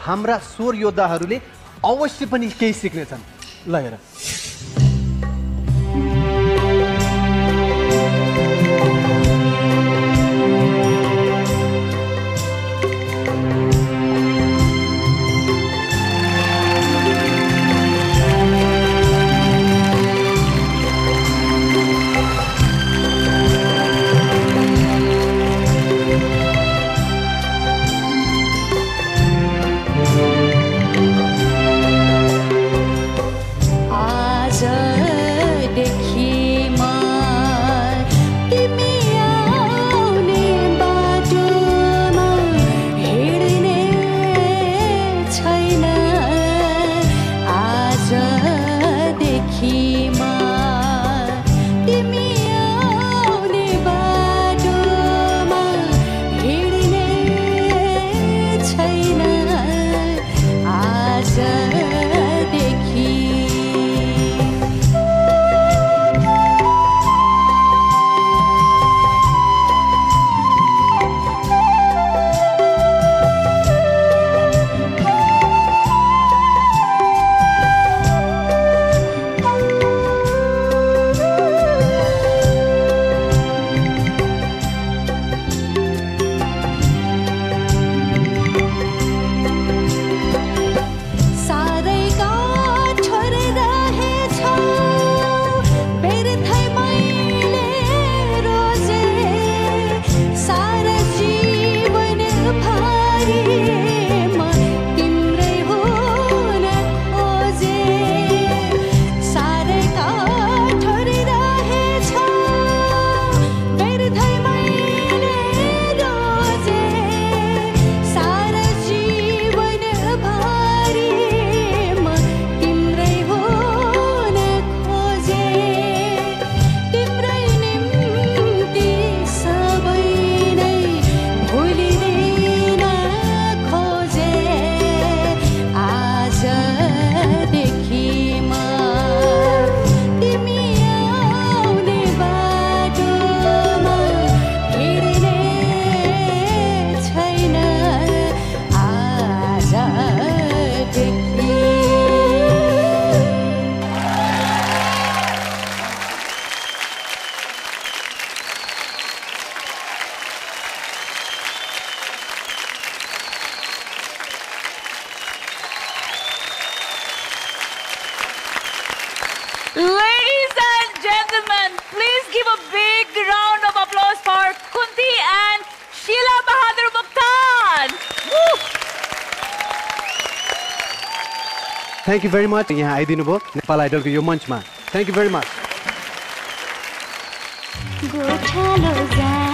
हाम्रा स्वर योद्धाहरूले अवश्य पनि केही सिक्नेछन्। ल हेर। Ladies and gentlemen, please give a big round of applause for Kunti and Sila B.moktan. Thank you very much. यहाँ आइदिनु भयो नेपाल आइडलको यो मञ्चमा. Thank you very much.